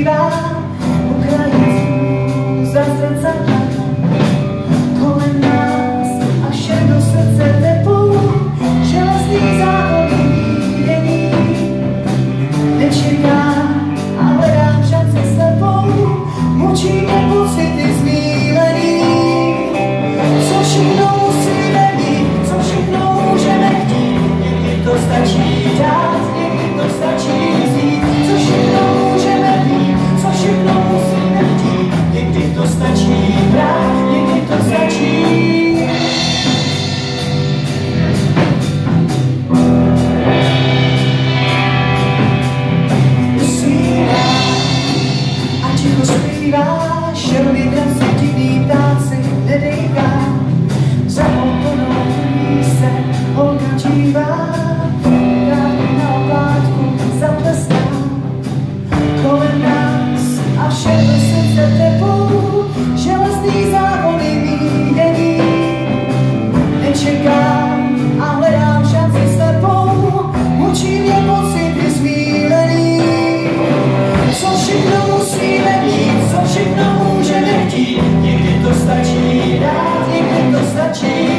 zpívá Ukrajinu za zrcadla kolem nás a všem do srdce tepou železný zákon mínění nečeká a hledám šance slepou mučí mě pocity zmílený co všechno musíme mít co všechno můžeme chtít někdy to stačí dát někdy to stačí vzít co všechno můžeme mít co všechno musíme chtít někdy to stačí brát někdy to stačí. Šelmy krasy, divný ptáci, nedejká, za oponou se holka dívá, dávky na oplátku zatleská, kolem nás a všem do srdce tepou, železný zákony mínění, nečekám a hledám šanci slepou, mučí mě pocity zmílený, co všechno musíme mít, co všechno můžeme chtít, někdy to stačí dát, někdy to stačí